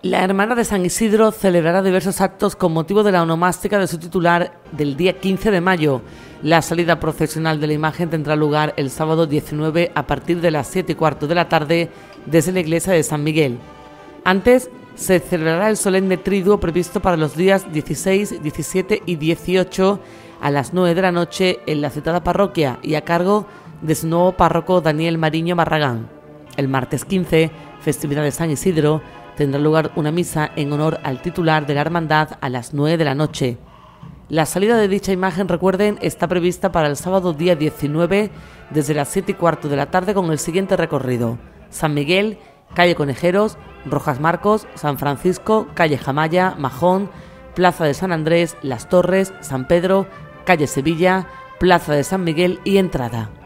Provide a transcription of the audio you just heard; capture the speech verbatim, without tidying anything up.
La Hermandad de San Isidro celebrará diversos actos con motivo de la onomástica de su titular del día quince de mayo. La salida procesional de la imagen tendrá lugar el sábado diecinueve a partir de las siete y cuarto de la tarde desde la iglesia de San Miguel. Antes se celebrará el solemne triduo previsto para los días dieciséis, diecisiete y dieciocho a las nueve de la noche en la citada parroquia y a cargo de su nuevo párroco Daniel Mariño Barragán. El martes quince, festividad de San Isidro, tendrá lugar una misa en honor al titular de la hermandad a las nueve de la noche. La salida de dicha imagen, recuerden, está prevista para el sábado día diecinueve desde las siete y cuarto de la tarde con el siguiente recorrido: San Miguel, calle Conejeros, Rojas Marcos, San Francisco, calle Jamaya, Majón, Plaza de San Andrés, Las Torres, San Pedro, calle Sevilla, Plaza de San Miguel y entrada.